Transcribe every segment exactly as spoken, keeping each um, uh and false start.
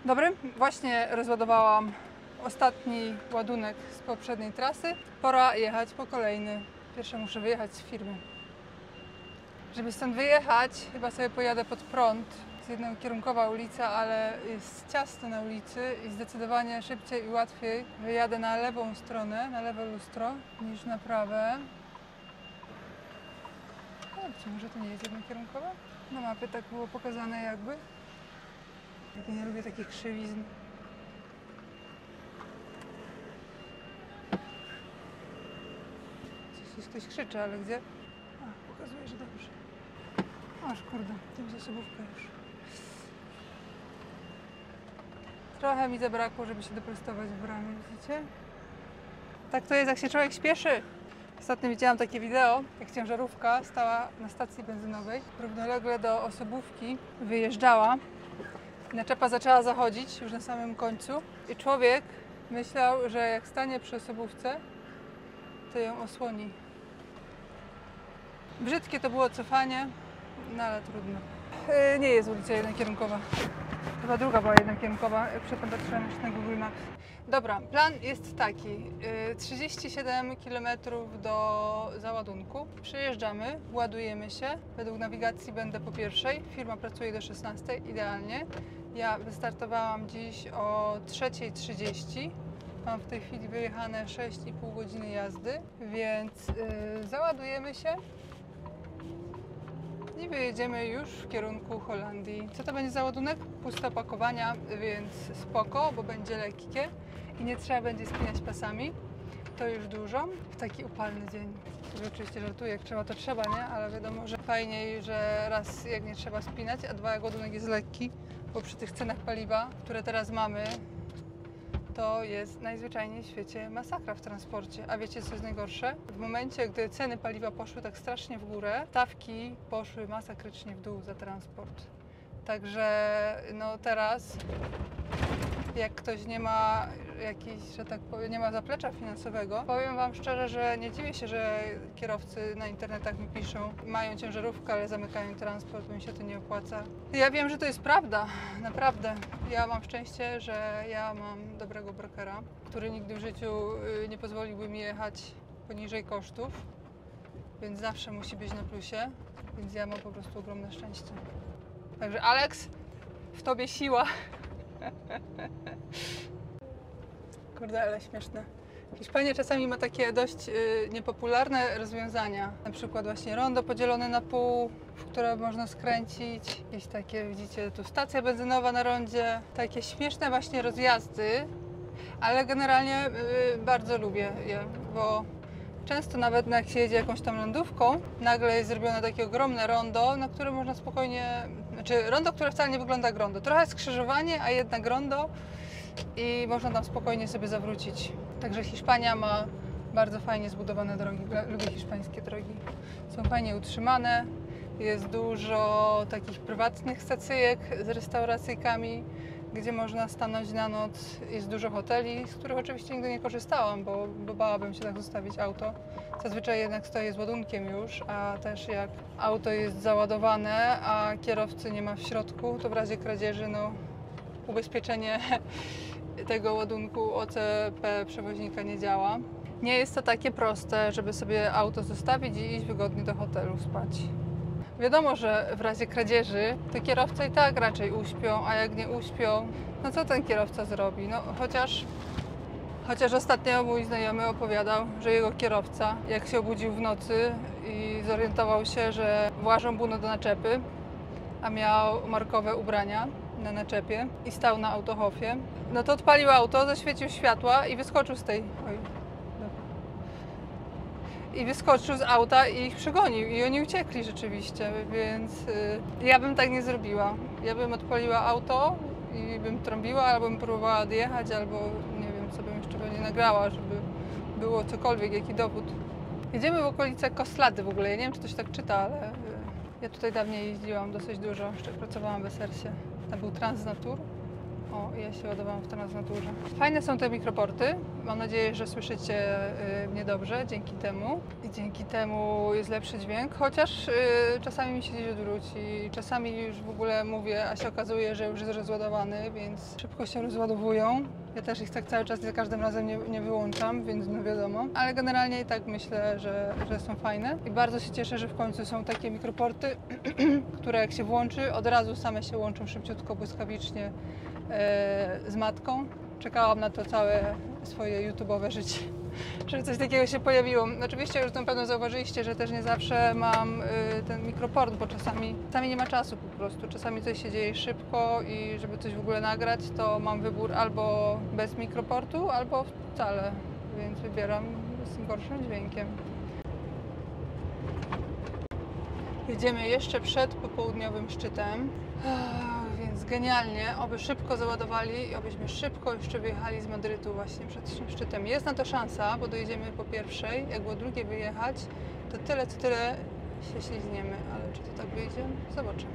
Dobry, właśnie rozładowałam ostatni ładunek z poprzedniej trasy. Pora jechać po kolejny. Pierwsze muszę wyjechać z firmy. Żeby stąd wyjechać, chyba sobie pojadę pod prąd. Jest jednokierunkowa ulica, ale jest ciasno na ulicy i zdecydowanie szybciej i łatwiej wyjadę na lewą stronę, na lewe lustro, niż na prawe. O, czy może to nie jest jednokierunkowe? Na mapie tak było pokazane jakby. Ja nie lubię takich krzywizn. Coś, ktoś krzyczy, ale gdzie? A, pokazuje, że dobrze. Aż kurde, tym zasobówka już. Trochę mi zabrakło, żeby się doprostować w bramie, widzicie? Tak to jest, jak się człowiek śpieszy. Ostatnio widziałam takie wideo, jak ciężarówka stała na stacji benzynowej. Równolegle do osobówki wyjeżdżała. Naczepa zaczęła zachodzić już na samym końcu i człowiek myślał, że jak stanie przy osobówce, to ją osłoni. Brzydkie to było cofanie, no ale trudno. Yy, nie jest ulica jednokierunkowa. Chyba druga była jednokierunkowa, jak przedtem patrzyłam już na Google Maps. Dobra, plan jest taki. Yy, trzydzieści siedem kilometrów do załadunku. Przyjeżdżamy, ładujemy się. Według nawigacji będę po pierwszej. Firma pracuje do szesnastej, idealnie. Ja wystartowałam dziś o trzeciej trzydzieści. Mam w tej chwili wyjechane sześć i pół godziny jazdy, więc yy, załadujemy się i wyjedziemy już w kierunku Holandii. Co to będzie za ładunek? Puste opakowania, więc spoko, bo będzie lekkie i nie trzeba będzie spinać pasami. To już dużo. W taki upalny dzień. To oczywiście żartuję, jak trzeba to trzeba, nie? Ale wiadomo, że fajniej, że raz jak nie trzeba spinać, a dwa jak ładunek jest lekki, bo przy tych cenach paliwa, które teraz mamy, to jest najzwyczajniej w świecie masakra w transporcie. A wiecie, co jest najgorsze? W momencie, gdy ceny paliwa poszły tak strasznie w górę, stawki poszły masakrycznie w dół za transport. Także no teraz, jak ktoś nie ma jakiś, że tak powiem, nie ma zaplecza finansowego, powiem Wam szczerze, że nie dziwię się, że kierowcy na internetach mi piszą, mają ciężarówkę, ale zamykają transport, bo mi się to nie opłaca. Ja wiem, że to jest prawda, naprawdę. Ja mam szczęście, że ja mam dobrego brokera, który nigdy w życiu nie pozwoliłby mi jechać poniżej kosztów, więc zawsze musi być na plusie, więc ja mam po prostu ogromne szczęście. Także Alex, w Tobie siła. Kurde, ale śmieszne. Hiszpania czasami ma takie dość y, niepopularne rozwiązania. Na przykład właśnie rondo podzielone na pół, w które można skręcić. Jakieś takie, widzicie, tu stacja benzynowa na rondzie. Takie śmieszne właśnie rozjazdy, ale generalnie y, bardzo lubię je, bo często nawet jak się jedzie jakąś tam lądówką, nagle jest zrobione takie ogromne rondo, na które można spokojnie... Znaczy rondo, które wcale nie wygląda jak rondo. Trochę skrzyżowanie, a jednak rondo i można tam spokojnie sobie zawrócić. Także Hiszpania ma bardzo fajnie zbudowane drogi. Lubię hiszpańskie drogi. Są fajnie utrzymane. Jest dużo takich prywatnych stacyjek z restauracyjkami, gdzie można stanąć na noc. Jest dużo hoteli, z których oczywiście nigdy nie korzystałam, bo, bo bałabym się tak zostawić auto. Zazwyczaj jednak stoję z ładunkiem już, a też jak auto jest załadowane, a kierowcy nie ma w środku, to w razie kradzieży no, ubezpieczenie tego ładunku O C P przewoźnika nie działa. Nie jest to takie proste, żeby sobie auto zostawić i iść wygodnie do hotelu spać. Wiadomo, że w razie kradzieży to kierowca i tak raczej uśpią, a jak nie uśpią, no co ten kierowca zrobi? No chociaż, chociaż ostatnio mój znajomy opowiadał, że jego kierowca, jak się obudził w nocy i zorientował się, że włażą mu do naczepy, a miał markowe ubrania na naczepie i stał na autohofie, no to odpalił auto, zaświecił światła i wyskoczył z tej... Oj. I wyskoczył z auta i ich przegonił i oni uciekli rzeczywiście, więc y, ja bym tak nie zrobiła. Ja bym odpaliła auto i bym trąbiła, albo bym próbowała odjechać, albo nie wiem, co bym jeszcze pewnie nagrała, żeby było cokolwiek, jaki dowód. Jedziemy w okolice Coslady w ogóle, ja nie wiem, czy to się tak czyta, ale y, ja tutaj dawniej jeździłam dosyć dużo, jeszcze pracowałam w Esersie. Tam był Transnatur. O, ja się ładowałam w transnaturze. Fajne są te mikroporty. Mam nadzieję, że słyszycie y, mnie dobrze dzięki temu. I dzięki temu jest lepszy dźwięk, chociaż y, czasami mi się gdzieś odwróci. Czasami już w ogóle mówię, a się okazuje, że już jest rozładowany, więc szybko się rozładowują. Ja też ich tak cały czas, za każdym razem nie, nie wyłączam, więc no wiadomo. Ale generalnie i tak myślę, że, że są fajne. I bardzo się cieszę, że w końcu są takie mikroporty, które jak się włączy, od razu same się łączą szybciutko, błyskawicznie e, z matką. Czekałam na to całe swoje YouTube'owe życie, żeby coś takiego się pojawiło. Oczywiście już na pewno zauważyliście, że też nie zawsze mam y, ten mikroport, bo czasami, czasami nie ma czasu po prostu. Czasami coś się dzieje szybko i żeby coś w ogóle nagrać, to mam wybór albo bez mikroportu, albo wcale. Więc wybieram z tym gorszym dźwiękiem. Jedziemy jeszcze przed popołudniowym szczytem. Więc genialnie, oby szybko załadowali i obyśmy szybko jeszcze wyjechali z Madrytu właśnie przed szczytem. Jest na to szansa, bo dojedziemy po pierwszej, jak było drugie wyjechać, to tyle co tyle się ślizgniemy, ale czy to tak wyjdzie? Zobaczymy.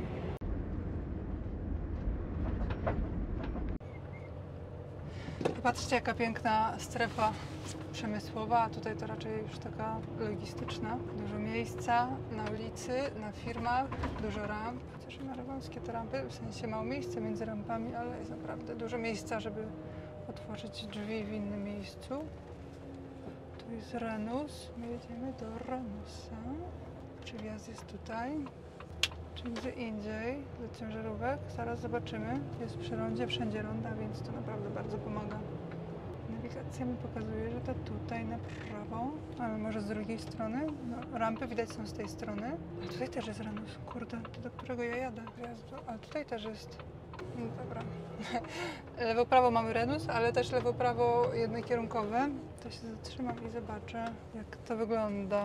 I patrzcie, jaka piękna strefa przemysłowa, a tutaj to raczej już taka logistyczna. Dużo miejsca na ulicy, na firmach, dużo ramp. Chociaż na wąskie te rampy, w sensie mało miejsca między rampami, ale jest naprawdę dużo miejsca, żeby otworzyć drzwi w innym miejscu. Tu jest Renus, my jedziemy do Renusa. Czy wjazd jest tutaj? Czy gdzie indziej do ciężarówek? Zaraz zobaczymy. Jest przy rondzie, wszędzie ronda, więc to naprawdę bardzo pomaga. Nawigacja mi pokazuje, że to tutaj na prawo, ale może z drugiej strony. No, rampy widać są z tej strony. Ale tutaj też jest Renus, kurde, to do którego ja jadę? Wjazdu. Ale tutaj też jest. No dobra. Lewo-prawo mamy Renus, ale też lewo-prawo jednokierunkowe. To się zatrzymam i zobaczę, jak to wygląda.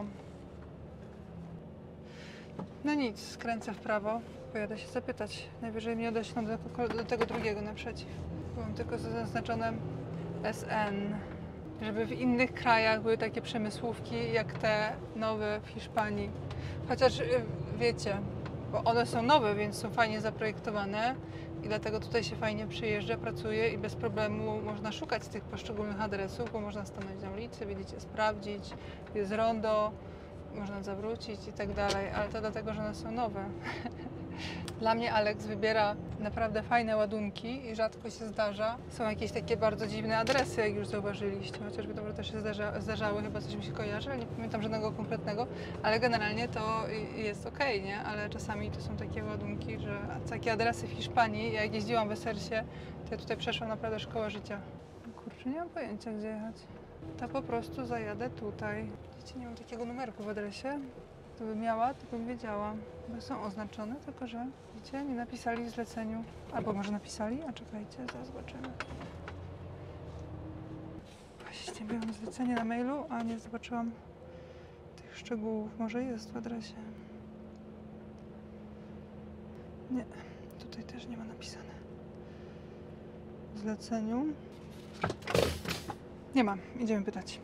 No nic, skręcę w prawo, pojadę się zapytać. Najwyżej mnie odeślą do, do tego drugiego naprzeciw. Mam tylko zaznaczone S N. Żeby w innych krajach były takie przemysłówki jak te nowe w Hiszpanii. Chociaż wiecie, bo one są nowe, więc są fajnie zaprojektowane i dlatego tutaj się fajnie przyjeżdża, pracuje i bez problemu można szukać tych poszczególnych adresów, bo można stanąć na ulicy, widzicie, sprawdzić, jest rondo, można zawrócić i tak dalej, ale to dlatego, że one są nowe. Dla mnie Alex wybiera naprawdę fajne ładunki i rzadko się zdarza. Są jakieś takie bardzo dziwne adresy, jak już zauważyliście, chociażby dobro też się zdarza, zdarzały, chyba coś mi się kojarzy, ale nie pamiętam żadnego konkretnego, ale generalnie to jest okej, nie? Ale czasami to są takie ładunki, że takie adresy w Hiszpanii, jak jeździłam w Esersie, to ja tutaj przeszłam naprawdę szkołę życia. Kurczę, nie mam pojęcia, gdzie jechać. To po prostu zajadę tutaj. Wiecie, nie mam takiego numerku w adresie. Gdybym miała, to bym wiedziała. Bo są oznaczone, tylko że, widzicie, nie napisali w zleceniu. Albo może napisali? A czekajcie, zaraz zobaczymy. Właśnie, miałam zlecenie na mailu, a nie zobaczyłam tych szczegółów. Może jest w adresie. Nie, tutaj też nie ma napisane. W zleceniu. Nie ma, idziemy pytać.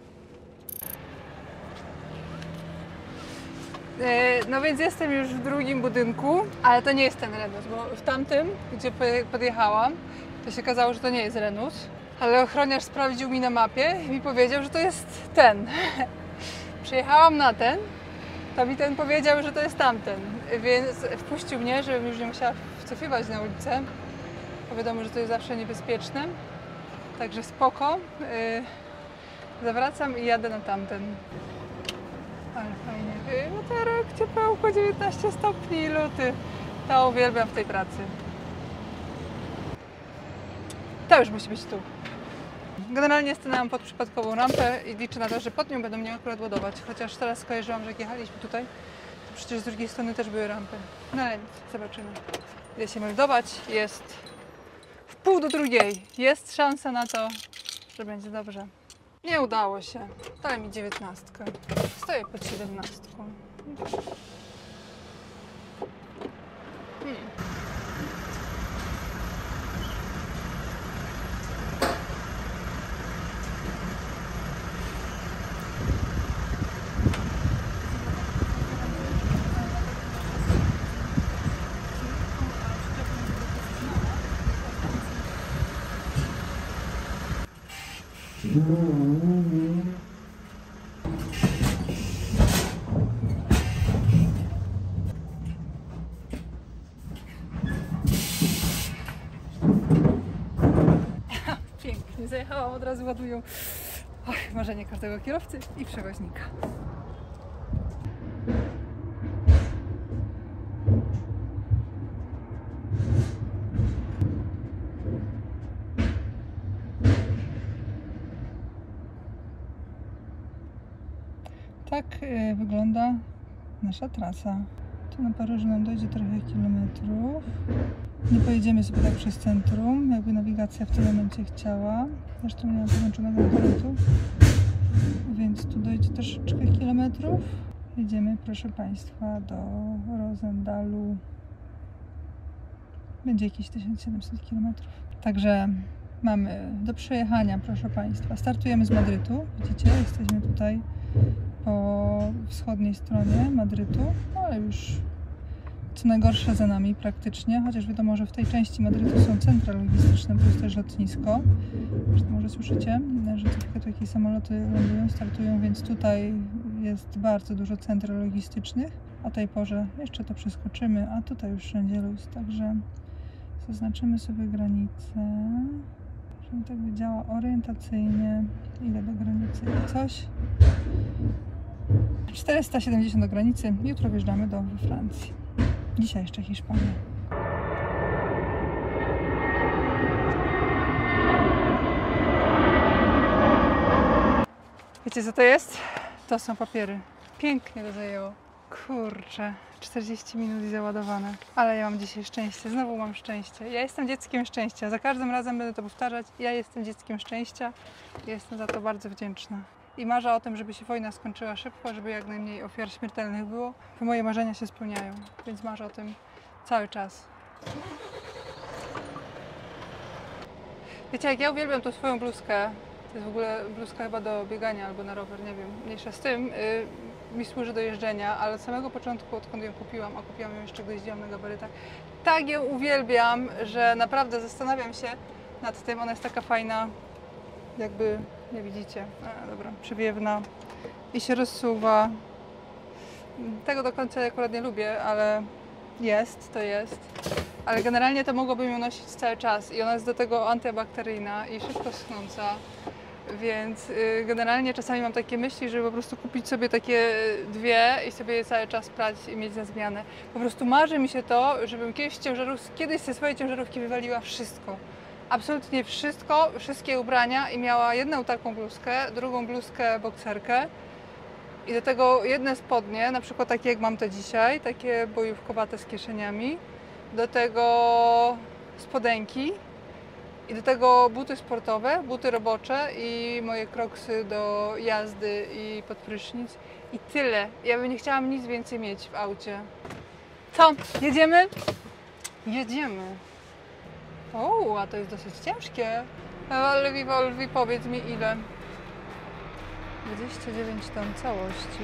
No więc jestem już w drugim budynku, ale to nie jest ten Renus, bo w tamtym, gdzie podjechałam, to się okazało, że to nie jest Renus, ale ochroniarz sprawdził mi na mapie i mi powiedział, że to jest ten. Przyjechałam na ten, to mi ten powiedział, że to jest tamten, więc wpuścił mnie, żebym już nie musiała wcofywać na ulicę, bo wiadomo, że to jest zawsze niebezpieczne, także spoko. Zawracam i jadę na tamten. Ale fajnie. Weterek, ciepełko, dziewiętnaście stopni, luty. To uwielbiam w tej pracy. To już musi być tu. Generalnie stanęłam pod przypadkową rampę i liczę na to, że pod nią będą mnie akurat ładować. Chociaż teraz skojarzyłam, że jak jechaliśmy tutaj, to przecież z drugiej strony też były rampy. No ale nic, zobaczymy. Idę się meldować. Jest w pół do drugiej. Jest szansa na to, że będzie dobrze. Nie udało się. Dali mi dziewiętnastkę. Stoję pod siedemnastką. Hmm. Pięknie, zajechałam, od razu ładują. Oj, marzenie każdego kierowcy i przewoźnika. Tak y, wygląda nasza trasa. Tu na Paryżu nam dojdzie trochę kilometrów. Nie pojedziemy sobie tak przez centrum, jakby nawigacja w tym momencie chciała. Zresztą nie mam połączonego internetu, więc tu dojdzie troszeczkę kilometrów. Jedziemy, proszę Państwa, do Roosendalu. Będzie jakieś tysiąc siedemset kilometrów. Także mamy do przejechania, proszę Państwa. Startujemy z Madrytu. Widzicie, jesteśmy tutaj po wschodniej stronie Madrytu, ale już co najgorsze za nami praktycznie, chociaż wiadomo, że w tej części Madrytu są centra logistyczne, bo jest też lotnisko. Zresztą może słyszycie, że co chwilę tu jakieś samoloty lądują, startują, więc tutaj jest bardzo dużo centr logistycznych. O tej porze jeszcze to przeskoczymy, a tutaj już wszędzie luz, także zaznaczymy sobie granicę, żebym tak wiedziała orientacyjnie, ile do granicy i coś. czterysta siedemdziesiąt do granicy, jutro wjeżdżamy do Francji. Dzisiaj jeszcze Hiszpania. Wiecie co to jest? To są papiery. Pięknie to zajęło. Kurczę, czterdzieści minut i załadowane. Ale ja mam dzisiaj szczęście, znowu mam szczęście. Ja jestem dzieckiem szczęścia. Za każdym razem będę to powtarzać. Ja jestem dzieckiem szczęścia. Jestem za to bardzo wdzięczna. I marzę o tym, żeby się wojna skończyła szybko, żeby jak najmniej ofiar śmiertelnych było. Bo moje marzenia się spełniają, więc marzę o tym cały czas. Wiecie, jak ja uwielbiam tą swoją bluzkę, to jest w ogóle bluzka chyba do biegania albo na rower, nie wiem, mniejsza z tym, yy, mi służy do jeżdżenia, ale od samego początku, odkąd ją kupiłam, a kupiłam ją jeszcze, gdy jeździłam na gabarytach, tak ją uwielbiam, że naprawdę zastanawiam się nad tym, ona jest taka fajna, jakby, nie widzicie, a, dobra, przewiewna i się rozsuwa. Tego do końca akurat nie lubię, ale jest, to jest. Ale generalnie to mogłabym ją nosić cały czas i ona jest do tego antybakteryjna i szybko schnąca, więc yy, generalnie czasami mam takie myśli, żeby po prostu kupić sobie takie dwie i sobie je cały czas prać i mieć na zmianę. Po prostu marzy mi się to, żebym kiedyś, ciężarów, kiedyś ze swojej ciężarówki wywaliła wszystko. Absolutnie wszystko, wszystkie ubrania i miała jedną taką bluzkę, drugą bluzkę, bokserkę i do tego jedne spodnie, na przykład takie jak mam to dzisiaj, takie bojówkowate z kieszeniami, do tego spodenki i do tego buty sportowe, buty robocze i moje kroksy do jazdy i pod prysznic i tyle. Ja bym nie chciała nic więcej mieć w aucie. Co? Jedziemy? Jedziemy. O, a to jest dosyć ciężkie. Lwi, Lwi, powiedz mi ile? dwadzieścia dziewięć ton całości.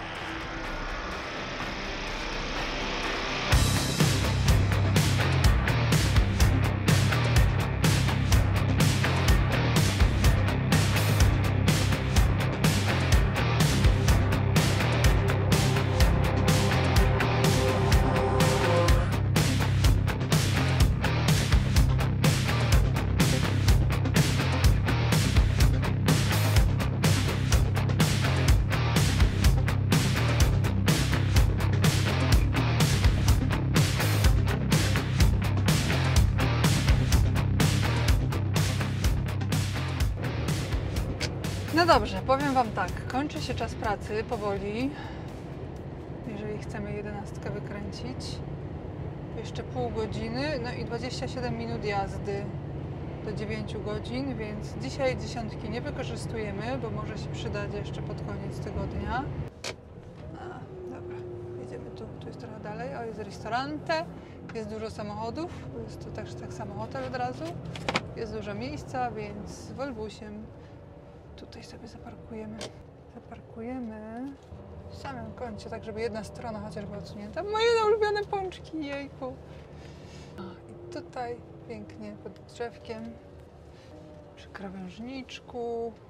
No dobrze, powiem Wam tak, kończy się czas pracy powoli, jeżeli chcemy jedenastkę wykręcić. Jeszcze pół godziny, no i dwadzieścia siedem minut jazdy do dziewięciu godzin, więc dzisiaj dziesiątki nie wykorzystujemy, bo może się przydać jeszcze pod koniec tygodnia. A, dobra, jedziemy tu, tu jest trochę dalej, o jest ristorante, jest dużo samochodów, jest to też tak samo hotel od razu, jest dużo miejsca, więc Volbusiem tutaj sobie zaparkujemy. Zaparkujemy w samym kącie, tak żeby jedna strona chociaż była odsunięta. Moje ulubione pączki, jejku. I tutaj pięknie pod drzewkiem, przy krawężniczku.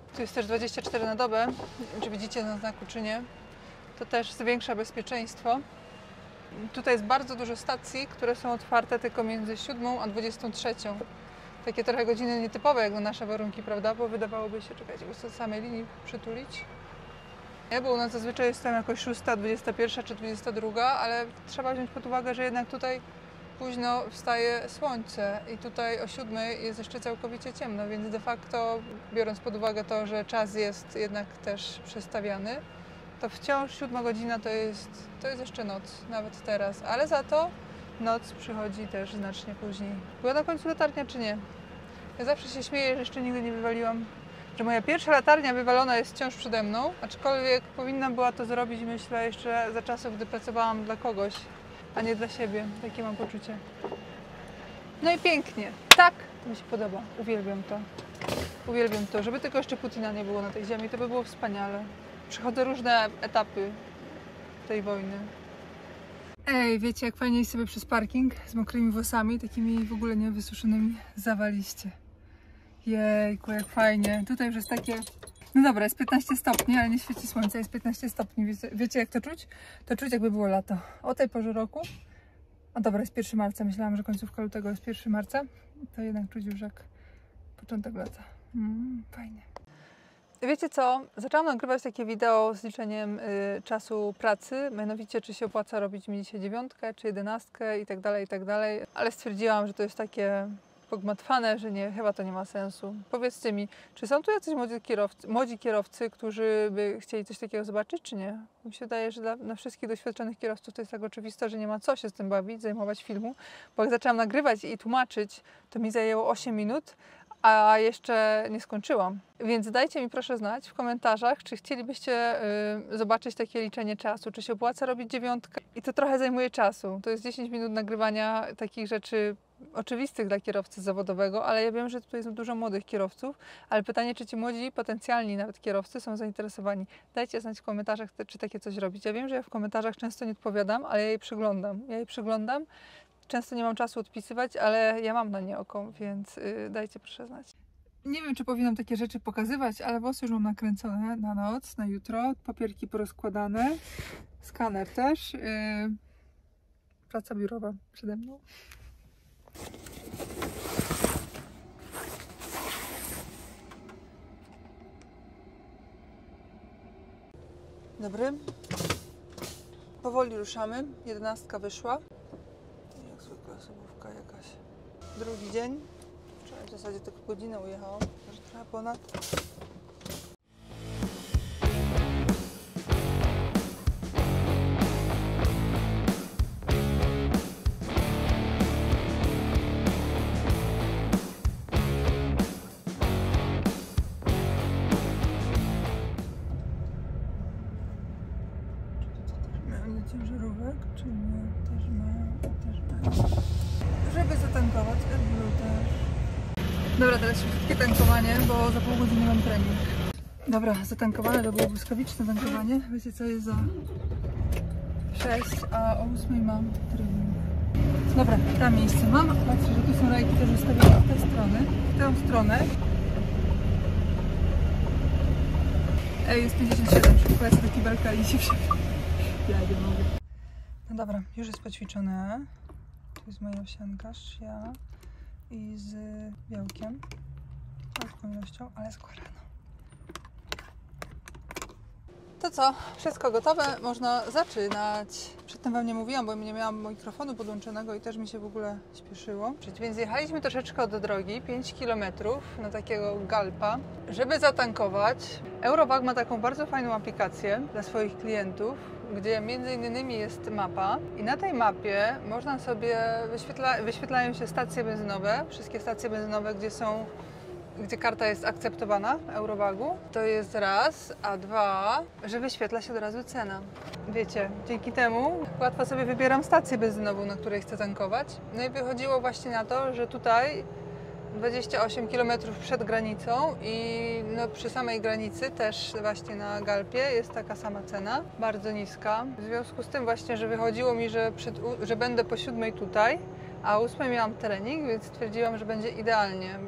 Tu jest też dwadzieścia cztery na dobę, czy widzicie na znaku czy nie. To też zwiększa bezpieczeństwo. Tutaj jest bardzo dużo stacji, które są otwarte tylko między siódmą a dwudziestą trzecią. Takie trochę godziny nietypowe jak na nasze warunki, prawda? Bo wydawałoby się, czekajcie, bo do samej linii przytulić. Nie, bo u nas zazwyczaj jest tam jakoś szósta, dwudziesta pierwsza czy dwudziesta druga, ale trzeba wziąć pod uwagę, że jednak tutaj późno wstaje słońce i tutaj o siódmej jest jeszcze całkowicie ciemno, więc de facto, biorąc pod uwagę to, że czas jest jednak też przestawiany, to wciąż siódma godzina to jest, to jest jeszcze noc, nawet teraz, ale za to noc przychodzi też znacznie później. Była na końcu latarnia czy nie? Ja zawsze się śmieję, że jeszcze nigdy nie wywaliłam, że moja pierwsza latarnia wywalona jest wciąż przede mną, aczkolwiek powinna była to zrobić, myślę, jeszcze za czasów, gdy pracowałam dla kogoś, a nie dla siebie. Takie mam poczucie. No i pięknie. Tak, to mi się podoba. Uwielbiam to. Uwielbiam to. Żeby tylko jeszcze Putina nie było na tej ziemi, to by było wspaniale. Przechodzę różne etapy tej wojny. Ej, wiecie, jak fajnie iść sobie przez parking z mokrymi włosami, takimi w ogóle niewysuszonymi, zawaliście. Jejku, jak fajnie. Tutaj już jest takie... No dobra, jest piętnaście stopni, ale nie świeci słońce, jest piętnaście stopni. Wiecie, wiecie jak to czuć? To czuć jakby było lato. O tej porze roku. A dobra, jest pierwszego marca. Myślałam, że końcówka lutego jest pierwszego marca. To jednak czuć już jak początek lata. Mm, fajnie. Wiecie co? Zaczęłam nagrywać takie wideo z liczeniem y, czasu pracy, mianowicie czy się opłaca robić mi dzisiaj dziewiątkę, czy jedenastkę i tak dalej, i tak dalej. Ale stwierdziłam, że to jest takie pogmatwane, że nie, chyba to nie ma sensu. Powiedzcie mi, czy są tu jacyś młodzi kierowcy, młodzi kierowcy, którzy by chcieli coś takiego zobaczyć, czy nie? Mi się wydaje, że dla, dla wszystkich doświadczonych kierowców to jest tak oczywiste, że nie ma co się z tym bawić, zajmować filmu, bo jak zaczęłam nagrywać i tłumaczyć, to mi zajęło osiem minut, a jeszcze nie skończyłam. Więc dajcie mi proszę znać w komentarzach, czy chcielibyście y, zobaczyć takie liczenie czasu, czy się opłaca robić dziewiątkę. I to trochę zajmuje czasu. To jest dziesięć minut nagrywania takich rzeczy oczywistych dla kierowcy zawodowego, ale ja wiem, że tutaj jest dużo młodych kierowców, ale pytanie, czy ci młodzi, potencjalni nawet kierowcy są zainteresowani. Dajcie znać w komentarzach, czy takie coś robić. Ja wiem, że ja w komentarzach często nie odpowiadam, ale ja jej przyglądam. Ja jej przyglądam. Często nie mam czasu odpisywać, ale ja mam na nie oko, więc yy, dajcie proszę znać. Nie wiem, czy powinnam takie rzeczy pokazywać, ale włosy już mam nakręcone na noc, na jutro, papierki porozkładane, skaner też, yy, praca biurowa przede mną. Dobry. Powoli ruszamy. Jedenastka wyszła. Jak zwykle osobówka jakaś. Drugi dzień. Wczoraj w zasadzie tylko godzinę ujechałam, może trochę ponad. Ciężarówek, czy nie? Też mają, też mają. Żeby zatankować, AdBlue też. Dobra, teraz szybkie tankowanie, bo za pół godziny mam trening. Dobra, zatankowane, to było błyskawiczne tankowanie. Wiecie co jest za sześć, a o ósmej mam trening. Dobra, tam miejsce mam. Patrzę, że tu są rajki też ustawione w tę stronę, w tę stronę. Ej, jest pięćdziesiąt siedem, szybko ja sobie do kibelka i się przebiegam. Ja nie mogę. No dobra, już jest poćwiczone. Tu jest moja owsianka, ja i z białkiem. Malutką ilością, ale składano. To co? Wszystko gotowe, można zaczynać. Przedtem wam nie mówiłam, bo nie miałam mikrofonu podłączonego i też mi się w ogóle śpieszyło. Więc jechaliśmy troszeczkę od drogi, pięć kilometrów na takiego galpa, żeby zatankować. Eurowag ma taką bardzo fajną aplikację dla swoich klientów, gdzie między innymi jest mapa i na tej mapie można sobie, wyświetla, wyświetlają się stacje benzynowe, wszystkie stacje benzynowe, gdzie są gdzie karta jest akceptowana Eurowagu, to jest raz, a dwa, że wyświetla się od razu cena. Wiecie, dzięki temu łatwo sobie wybieram stację benzynową, na której chcę tankować. No i wychodziło właśnie na to, że tutaj dwadzieścia osiem kilometrów przed granicą i no przy samej granicy też właśnie na Galpie jest taka sama cena, bardzo niska. W związku z tym właśnie, że wychodziło mi, że, przed, że będę po siódmej tutaj, a o ósmej miałam trening, więc stwierdziłam, że będzie idealnie.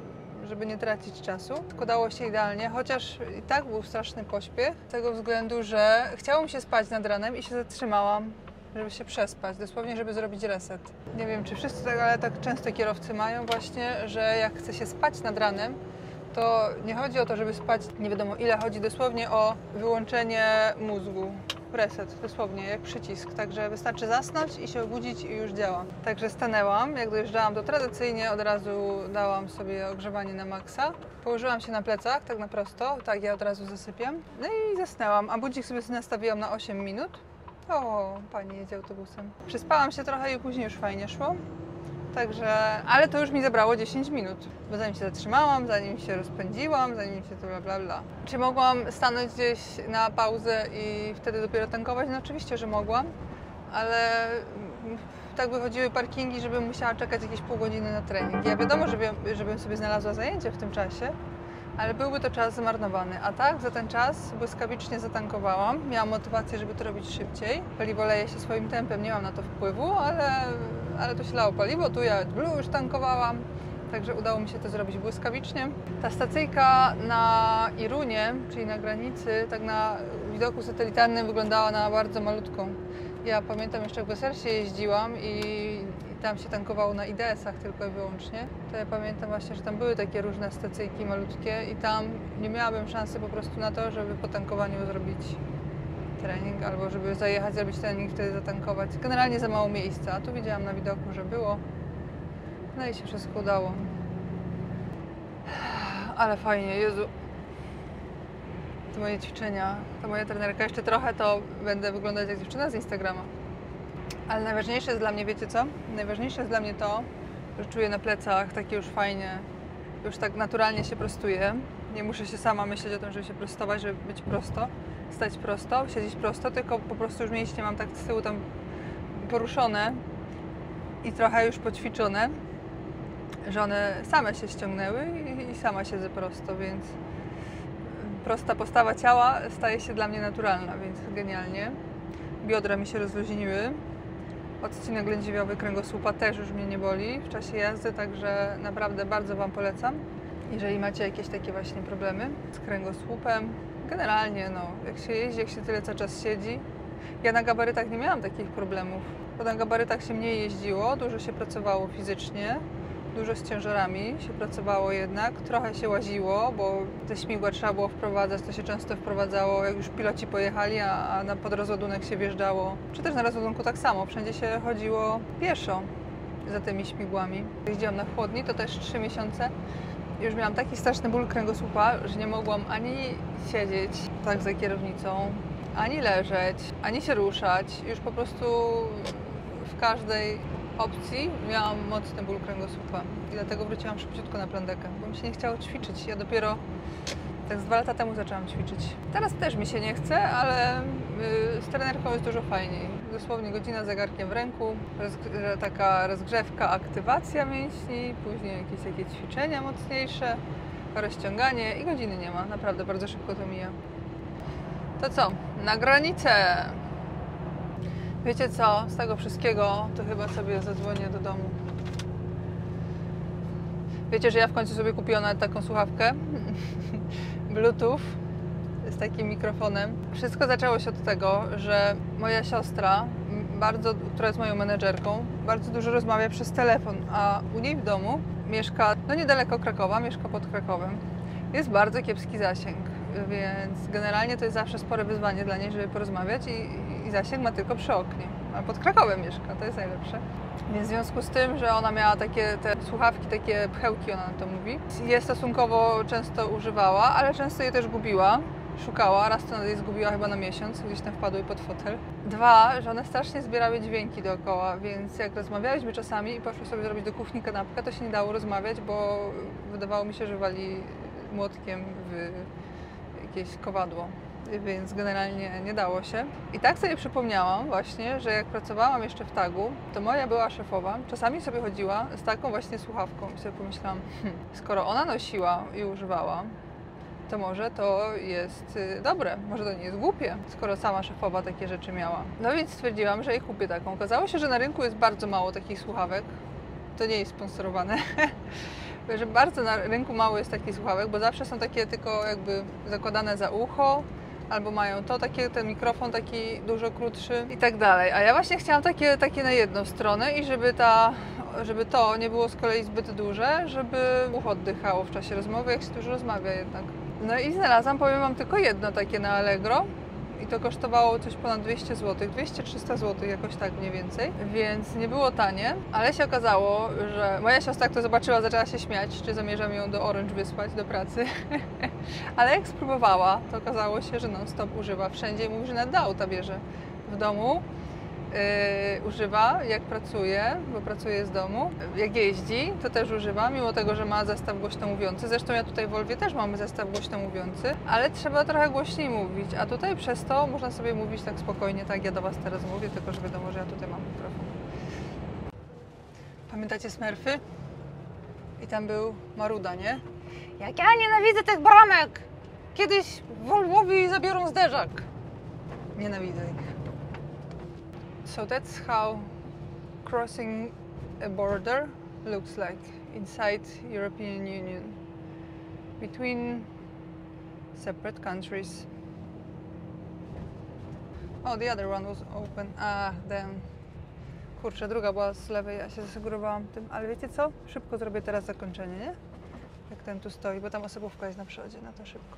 żeby nie tracić czasu. Składało się idealnie, chociaż i tak był straszny pośpiech, z tego względu, że chciało mi się spać nad ranem i się zatrzymałam, żeby się przespać, dosłownie, żeby zrobić reset. Nie wiem, czy wszyscy tak, ale tak często kierowcy mają właśnie, że jak chce się spać nad ranem, to nie chodzi o to, żeby spać nie wiadomo ile, chodzi dosłownie o wyłączenie mózgu. Reset, dosłownie, jak przycisk. Także wystarczy zasnąć i się obudzić i już działa. Także stanęłam, jak dojeżdżałam, to tradycyjnie od razu dałam sobie ogrzewanie na maksa. Położyłam się na plecach, tak na prosto, tak ja od razu zasypiam. No i zasnęłam, a budzik sobie nastawiłam na osiem minut. O, pani jedzie autobusem. Przespałam się trochę i później już fajnie szło. Także, ale to już mi zabrało dziesięć minut, bo zanim się zatrzymałam, zanim się rozpędziłam, zanim się to bla bla bla. Czy mogłam stanąć gdzieś na pauzę i wtedy dopiero tankować? No oczywiście, że mogłam, ale tak wychodziły parkingi, żebym musiała czekać jakieś pół godziny na trening. Ja wiadomo, żeby, żebym sobie znalazła zajęcie w tym czasie, ale byłby to czas zmarnowany. A tak, za ten czas błyskawicznie zatankowałam. Miałam motywację, żeby to robić szybciej. Paliwo leje się swoim tempem, nie mam na to wpływu, ale, ale to się lało paliwo. Tu ja Blue już tankowałam, także udało mi się to zrobić błyskawicznie. Ta stacyjka na Irunie, czyli na granicy, tak na widoku satelitarnym wyglądała na bardzo malutką. Ja pamiętam jeszcze, jak w Wesersie jeździłam i tam się tankowało na I D S ach tylko i wyłącznie, to ja pamiętam właśnie, że tam były takie różne stacyjki malutkie i tam nie miałabym szansy po prostu na to, żeby po tankowaniu zrobić trening albo żeby zajechać, zrobić trening, wtedy zatankować. Generalnie za mało miejsca, a tu widziałam na widoku, że było. No i się wszystko udało. Ale fajnie, Jezu. To moje ćwiczenia, to moja trenerka. Jeszcze trochę to będę wyglądać jak dziewczyna z Instagrama. Ale najważniejsze jest dla mnie, wiecie co? Najważniejsze jest dla mnie to, że czuję na plecach takie już fajnie, już tak naturalnie się prostuję. Nie muszę się sama myśleć o tym, żeby się prostować, żeby być prosto, stać prosto, siedzieć prosto, tylko po prostu już mięśnie mam tak z tyłu tam poruszone i trochę już poćwiczone, że one same się ściągnęły i, i sama siedzę prosto, więc prosta postawa ciała staje się dla mnie naturalna, więc genialnie. Biodra mi się rozluźniły. Odcinek lędźwiowy kręgosłupa też już mnie nie boli w czasie jazdy, także naprawdę bardzo Wam polecam. Jeżeli macie jakieś takie właśnie problemy z kręgosłupem, generalnie no, jak się jeździ, jak się tyle cały czas siedzi. Ja na gabarytach nie miałam takich problemów, bo na gabarytach się mniej jeździło, dużo się pracowało fizycznie, dużo z ciężarami się pracowało jednak, trochę się łaziło, bo te śmigła trzeba było wprowadzać, to się często wprowadzało, jak już piloci pojechali, a, a na podrozładunek się wjeżdżało, czy też na rozładunku tak samo, wszędzie się chodziło pieszo za tymi śmigłami. Jeździłam na chłodni, to też trzy miesiące. Już miałam taki straszny ból kręgosłupa, że nie mogłam ani siedzieć tak za kierownicą, ani leżeć, ani się ruszać. Już po prostu w każdej opcji miałam mocny ból kręgosłupa i dlatego wróciłam szybciutko na plandekę, bo mi się nie chciało ćwiczyć. Ja dopiero tak z dwa lata temu zaczęłam ćwiczyć. Teraz też mi się nie chce, ale z trenerką jest dużo fajniej. Dosłownie godzina z zegarkiem w ręku, rozg- taka rozgrzewka, aktywacja mięśni, później jakieś takie ćwiczenia mocniejsze, rozciąganie i godziny nie ma. Naprawdę bardzo szybko to mija. To co? Na granicę! Wiecie co? Z tego wszystkiego to chyba sobie zadzwonię do domu. Wiecie, że ja w końcu sobie kupiłam nawet taką słuchawkę Bluetooth z takim mikrofonem. Wszystko zaczęło się od tego, że moja siostra, bardzo, która jest moją menedżerką, bardzo dużo rozmawia przez telefon, a u niej w domu mieszka, no niedaleko Krakowa, mieszka pod Krakowem. Jest bardzo kiepski zasięg, więc generalnie to jest zawsze spore wyzwanie dla niej, żeby porozmawiać i, i zasięg ma tylko przy oknie. A pod Krakowem mieszka, to jest najlepsze. Więc w związku z tym, że ona miała takie te słuchawki, takie pchełki, ona na to mówi, je stosunkowo często używała, ale często je też gubiła. Szukała, raz to je zgubiła chyba na miesiąc, gdzieś tam wpadły pod fotel. Dwa, że one strasznie zbierały dźwięki dookoła, więc jak rozmawialiśmy czasami i poszły sobie zrobić do kuchni kanapkę, to się nie dało rozmawiać, bo wydawało mi się, że wali młotkiem w jakieś kowadło, więc generalnie nie dało się. I tak sobie przypomniałam właśnie, że jak pracowałam jeszcze w tagu, to moja była szefowa czasami sobie chodziła z taką właśnie słuchawką i sobie pomyślałam, hm, skoro ona nosiła i używała, to może to jest dobre, może to nie jest głupie, skoro sama szefowa takie rzeczy miała. No więc stwierdziłam, że jej kupię taką. Okazało się, że na rynku jest bardzo mało takich słuchawek. To nie jest sponsorowane. że bardzo na rynku mało jest takich słuchawek, bo zawsze są takie tylko jakby zakładane za ucho, albo mają to takie, ten mikrofon taki dużo krótszy i tak dalej. A ja właśnie chciałam takie, takie na jedną stronę i żeby ta, żeby to nie było z kolei zbyt duże, żeby ucho oddychało w czasie rozmowy, jak się dużo rozmawia jednak. No i znalazłam, powiem wam, tylko jedno takie na Allegro. I to kosztowało coś ponad dwieście złotych, dwieście trzysta złotych, jakoś tak mniej więcej, więc nie było tanie, ale się okazało, że moja siostra, jak to zobaczyła, zaczęła się śmiać, czy zamierzam ją do Orange wysłać do pracy, ale jak spróbowała, to okazało się, że non-stop używa wszędzie i mówi, że nawet do auta bierze w domu. Yy, używa, jak pracuje, bo pracuje z domu. Jak jeździ, to też używa, mimo tego, że ma zestaw głośno mówiący. Zresztą ja tutaj w Volvie też mamy zestaw głośno mówiący, ale trzeba trochę głośniej mówić, a tutaj przez to można sobie mówić tak spokojnie, tak ja do Was teraz mówię, tylko że wiadomo, że ja tutaj mam mikrofon. Pamiętacie Smurfy? I tam był Maruda, nie? Jak ja nienawidzę tych bramek! Kiedyś Volvowi zabiorą zderzak. Nienawidzę ich. So that's how crossing a border looks like inside European Union between separate countries. Oh, the other one was open. Ah, damn. Kurczę, druga była z lewej, ja się zasegurowałam tym, ale wiecie co? Szybko zrobię teraz zakończenie, nie? Jak ten tu stoi, bo tam osobówka jest na przodzie, na to szybko.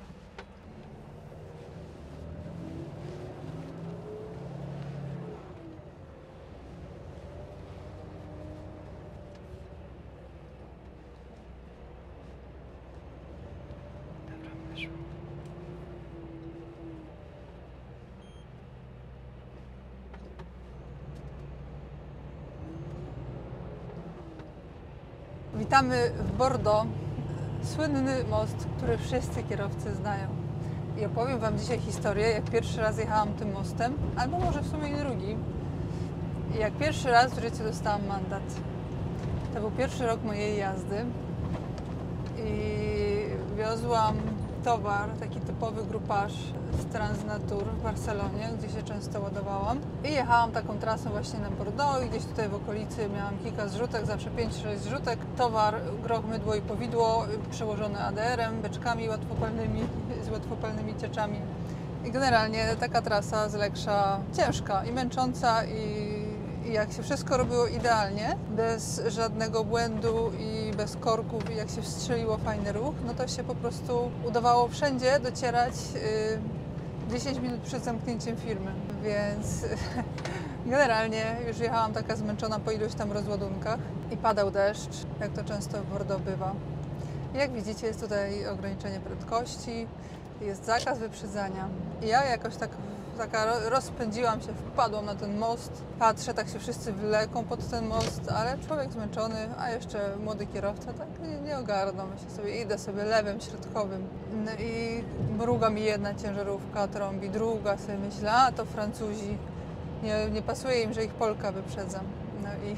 Witamy w Bordeaux, słynny most, który wszyscy kierowcy znają. I opowiem Wam dzisiaj historię, jak pierwszy raz jechałam tym mostem, albo może w sumie i drugi. I jak pierwszy raz w życiu dostałam mandat. To był pierwszy rok mojej jazdy i wiozłam towar, taki typowy grupaż z Transnatur w Barcelonie, gdzie się często ładowałam. I jechałam taką trasą właśnie na Bordeaux i gdzieś tutaj w okolicy miałam kilka zrzutek, zawsze pięć sześć zrzutek. Towar, groch, mydło i powidło, przełożony A D R-em, beczkami łatwopalnymi, z łatwopalnymi cieczami. I generalnie taka trasa z Leksza ciężka i męcząca i I jak się wszystko robiło idealnie, bez żadnego błędu i bez korków i jak się wstrzeliło fajny ruch, no to się po prostu udawało wszędzie docierać yy, dziesięć minut przed zamknięciem firmy. Więc generalnie już jechałam taka zmęczona po iluś tam rozładunkach i padał deszcz, jak to często w Bordeaux bywa. I jak widzicie, jest tutaj ograniczenie prędkości, jest zakaz wyprzedzania. I ja jakoś tak Taka rozpędziłam się, wpadłam na ten most, patrzę, tak się wszyscy wleką pod ten most, ale człowiek zmęczony, a jeszcze młody kierowca, tak nie, nie ogarnął. Myślę sobie, idę sobie lewym, środkowym. No i mruga mi jedna ciężarówka, trąbi, druga sobie myślę, a to Francuzi, nie, nie pasuje im, że ich Polka wyprzedzam. No i...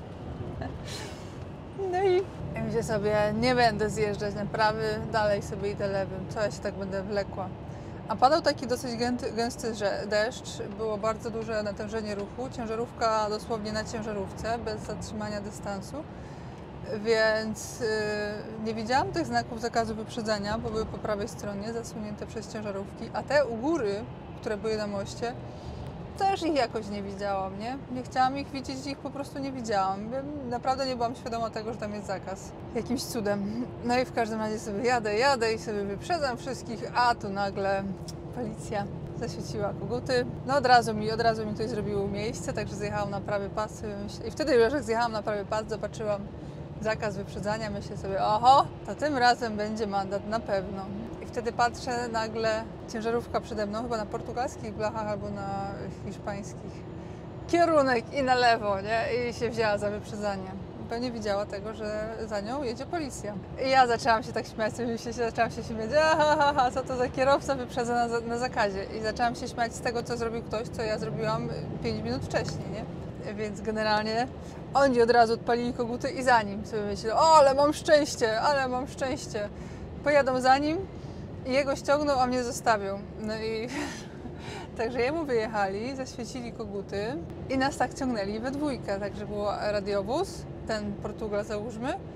No i myślę sobie, nie będę zjeżdżać na prawy, dalej sobie idę lewym, co ja się tak będę wlekła. A padał taki dosyć gęsty deszcz, było bardzo duże natężenie ruchu, ciężarówka dosłownie na ciężarówce, bez zatrzymania dystansu, więc yy, nie widziałam tych znaków zakazu wyprzedzania, bo były po prawej stronie, zasunięte przez ciężarówki, a te u góry, które były na moście, też ich jakoś nie widziałam, nie? Nie chciałam ich widzieć, ich po prostu nie widziałam. Naprawdę nie byłam świadoma tego, że tam jest zakaz. Jakimś cudem. No i w każdym razie sobie jadę, jadę i sobie wyprzedzam wszystkich, a tu nagle policja zaświeciła koguty. No od razu mi, od razu mi tutaj zrobiło miejsce, także zjechałam na prawy pas. I wtedy już jak zjechałam na prawy pas, zobaczyłam zakaz wyprzedzania. Myślę sobie, oho, to tym razem będzie mandat na pewno. Wtedy patrzę, nagle ciężarówka przede mną, chyba na portugalskich blachach albo na hiszpańskich. Kierunek i na lewo, nie? I się wzięła za wyprzedzanie. Pewnie widziała tego, że za nią jedzie policja. I ja zaczęłam się tak śmiać, się, zaczęłam się śmiać, aha, ha, ha, co to za kierowca wyprzedza na, na zakazie. I zaczęłam się śmiać z tego, co zrobił ktoś, co ja zrobiłam pięć minut wcześniej, nie? Więc generalnie oni od razu odpalili koguty i za nim sobie myślę, o, ale mam szczęście, ale mam szczęście. Pojadą za nim i jego ściągną, a mnie zostawią. No i także jemu wyjechali, zaświecili koguty i nas tak ciągnęli we dwójkę. Także był radiowóz, ten Portugal załóżmy,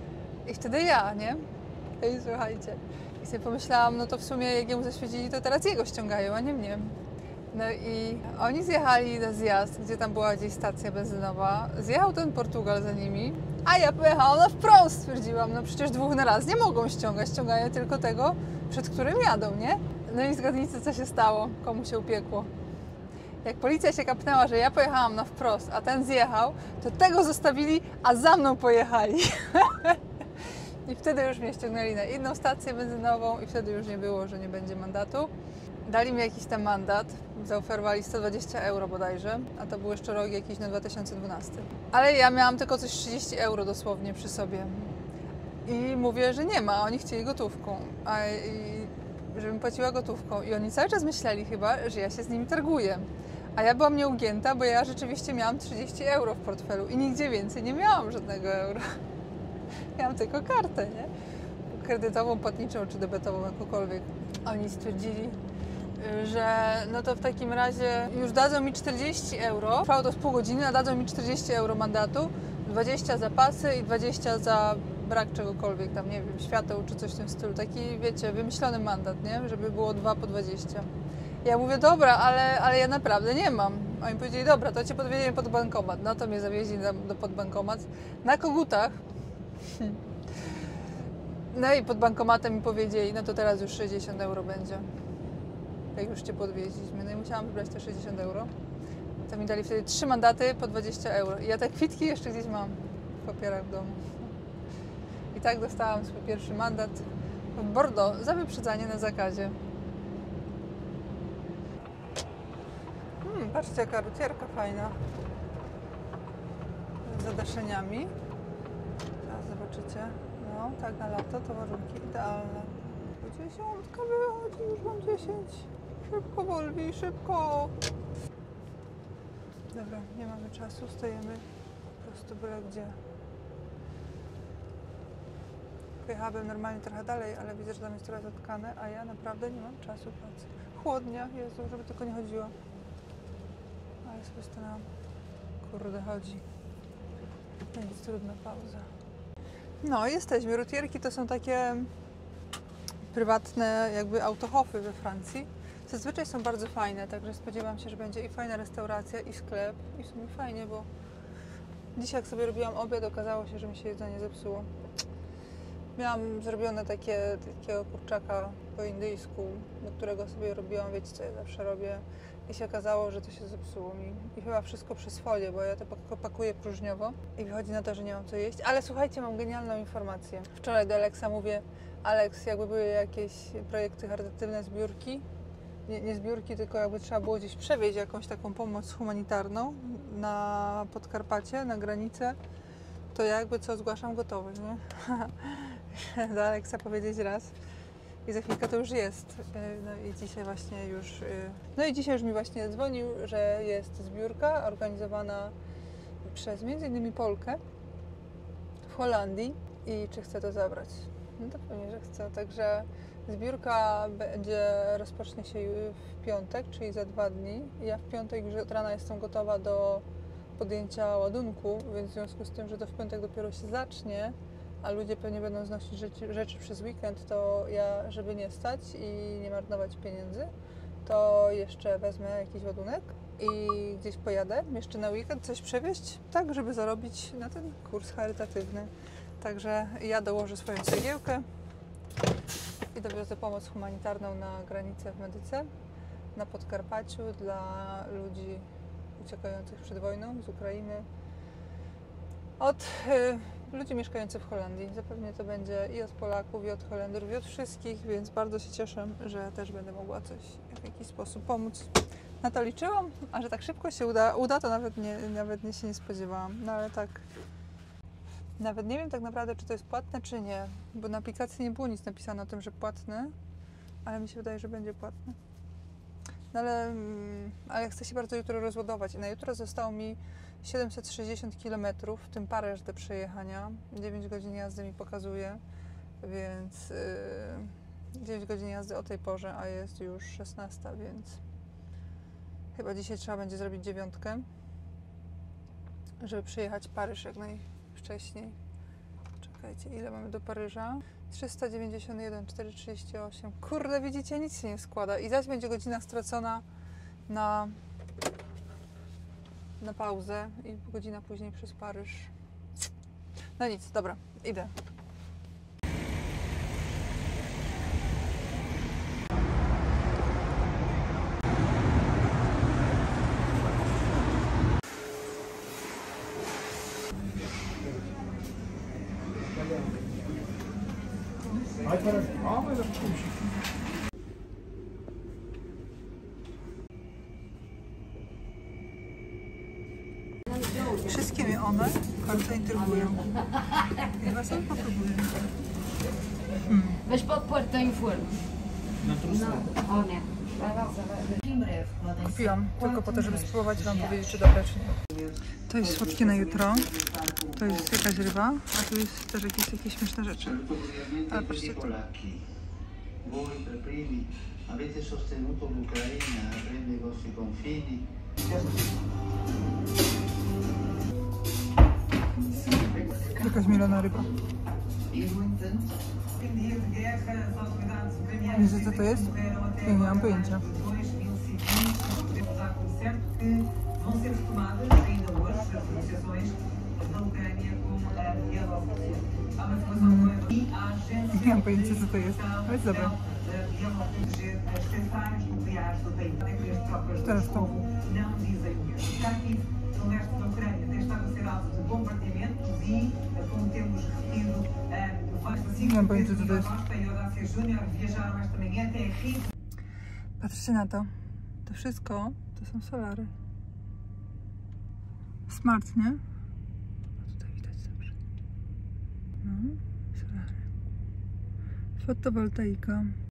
I wtedy ja, nie? I słuchajcie. I sobie pomyślałam, no to w sumie jak jemu zaświecili, to teraz jego ściągają, a nie mnie. No i oni zjechali na zjazd, gdzie tam była gdzieś stacja benzynowa. Zjechał ten Portugal za nimi, a ja pojechałam na wprost, stwierdziłam. No przecież dwóch na raz nie mogą ściągać, ściągają tylko tego, przed którym jadą, nie? No i zgadnijcie, co się stało, komu się upiekło. Jak policja się kapnęła, że ja pojechałam na wprost, a ten zjechał, to tego zostawili, a za mną pojechali. I wtedy już mnie ściągnęli na inną stację benzynową i wtedy już nie było, że nie będzie mandatu. Dali mi jakiś tam mandat, zaoferowali sto dwadzieścia euro bodajże, a to był jeszcze rok jakiś na dwa tysiące dwunasty. Ale ja miałam tylko coś trzydzieści euro dosłownie przy sobie. I mówię, że nie ma, oni chcieli gotówką, a i, żebym płaciła gotówką. I oni cały czas myśleli chyba, że ja się z nimi targuję. A ja byłam nieugięta, bo ja rzeczywiście miałam trzydzieści euro w portfelu i nigdzie więcej nie miałam żadnego euro. Miałam tylko kartę, nie? Kredytową, płatniczą czy debetową, jakąkolwiek. Oni stwierdzili, że no to w takim razie już dadzą mi czterdzieści euro. Trwało to z pół godziny, a dadzą mi czterdzieści euro mandatu, dwadzieścia za pasy i dwadzieścia za brak czegokolwiek tam, nie wiem, świateł czy coś w tym stylu. Taki, wiecie, wymyślony mandat, nie? Żeby było dwa po dwadzieścia. Ja mówię, dobra, ale, ale ja naprawdę nie mam. A oni powiedzieli, dobra, to cię podwieziemy pod bankomat. No to mnie zawieźli do, do pod bankomat na kogutach. No i pod bankomatem mi powiedzieli, no to teraz już sześćdziesiąt euro będzie. Jak już cię podwieźliśmy. No i musiałam wybrać te sześćdziesiąt euro. To mi dali wtedy trzy mandaty po dwadzieścia euro. I ja te kwitki jeszcze gdzieś mam w papierach w domu. I tak dostałam swój pierwszy mandat w Bordeaux za wyprzedzanie na zakazie. Hmm, patrzcie, jaka rucierka fajna. Z zadaszeniami. Teraz zobaczycie. No, tak na lato to warunki idealne. Dziesiątka wychodzi, już mam dziesięć. Szybko, Wolwi, szybko. Dobra, nie mamy czasu, stajemy po prostu byle gdzie. Pojechałabym normalnie trochę dalej, ale widzę, że tam jest trochę zatkane, a ja naprawdę nie mam czasu pracy. Chłodnia, Jezu, żeby tylko nie chodziło. Ale sobie stanęłam. Kurde, chodzi. No nic, trudna pauza. No, jesteśmy. Rutierki to są takie prywatne jakby autohofy we Francji. Zazwyczaj są bardzo fajne, także spodziewam się, że będzie i fajna restauracja, i sklep. I w sumie fajnie, bo dzisiaj jak sobie robiłam obiad, okazało się, że mi się jedzenie zepsuło. Miałam zrobione takie, takiego kurczaka po indyjsku, do którego sobie robiłam, wiecie co ja zawsze robię. I się okazało, że to się zepsuło mi. I chyba wszystko przez folię, bo ja to pakuję próżniowo i wychodzi na to, że nie mam co jeść. Ale słuchajcie, mam genialną informację. Wczoraj do Alexa mówię, Alex, jakby były jakieś projekty charytatywne, zbiórki, nie, nie zbiórki, tylko jakby trzeba było gdzieś przewieźć jakąś taką pomoc humanitarną na Podkarpacie, na granicę, to ja jakby co zgłaszam gotowy, nie? Do Alexa powiedzieć raz. I za chwilkę to już jest. No i dzisiaj właśnie już... No i dzisiaj już mi właśnie dzwonił, że jest zbiórka organizowana przez między innymi Polkę w Holandii i czy chcę to zabrać. No to pewnie, że chcę. Także zbiórka będzie, rozpocznie się w piątek, czyli za dwa dni. Ja w piątek już od rana jestem gotowa do podjęcia ładunku, więc w związku z tym, że to w piątek dopiero się zacznie, a ludzie pewnie będą znosić rzeczy, rzeczy przez weekend, to ja, żeby nie stać i nie marnować pieniędzy, to jeszcze wezmę jakiś ładunek i gdzieś pojadę jeszcze na weekend coś przewieźć, tak żeby zarobić na ten kurs charytatywny. Także ja dołożę swoją cegiełkę i dowiozę pomoc humanitarną na granicę w Medyce, na Podkarpaciu dla ludzi uciekających przed wojną z Ukrainy, od y, ludzi mieszkających w Holandii. Zapewne to będzie i od Polaków, i od Holendrów, i od wszystkich, więc bardzo się cieszę, że też będę mogła coś w jakiś sposób pomóc. Na to liczyłam, a że tak szybko się uda, uda to nawet nie, nawet nie się nie spodziewałam. No ale tak, nawet nie wiem tak naprawdę, czy to jest płatne, czy nie, bo na aplikacji nie było nic napisane o tym, że płatne, ale mi się wydaje, że będzie płatne. No ale, ale chcę się bardzo jutro rozładować i na jutro zostało mi siedemset sześćdziesiąt kilometrów, w tym Paryż do przejechania. dziewięć godzin jazdy mi pokazuje, więc yy, dziewięć godzin jazdy o tej porze, a jest już szesnasta, więc chyba dzisiaj trzeba będzie zrobić dziewiątkę, żeby przejechać Paryż jak najwcześniej. Czekaj. Czekajcie, ile mamy do Paryża? trzysta dziewięćdziesiąt jeden, czterysta trzydzieści osiem. Kurde, widzicie, nic się nie składa. I zaś będzie godzina stracona na, na pauzę i godzina później przez Paryż. No nic, dobra, idę. Wszystkie mnie one bardzo intrygują. Ja was sam popróbuję. Hmm. Mas pode pôr, tem forno. Não, não. Kupiłam tylko po to, żeby spróbować wam powiedzieć, czy dobre, czy nie. To jest słodkie na jutro. To jest jakaś ryba, a tu jest też jakieś, jakieś śmieszne rzeczy. Ale patrzcie tu. Voi per primi avete sostenuto l'Ucraina a prendere i vostri confini. Jakaś mielona ryba. Wiecie, co to jest? Ja nie mam pojęcia. Mm. Nie mam pojęcia, co to jest, ale jest dobre. Teraz to. Nie mam pojęcia, co to jest. Patrzcie na to. To wszystko to są solary. Smart, nie? A tutaj widać dobrze. No, solary. Fotowoltaika.